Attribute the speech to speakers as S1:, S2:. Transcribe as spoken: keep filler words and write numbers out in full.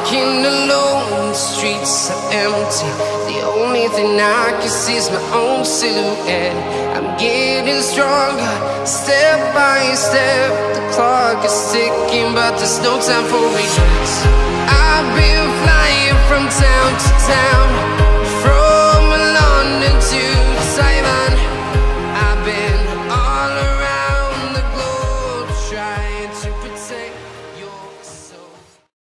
S1: walking alone, the streets are empty. The only thing I can see is my own silhouette. I'm getting stronger, step by step. The clock is ticking, but there's no time for regrets. I've been flying from town to town,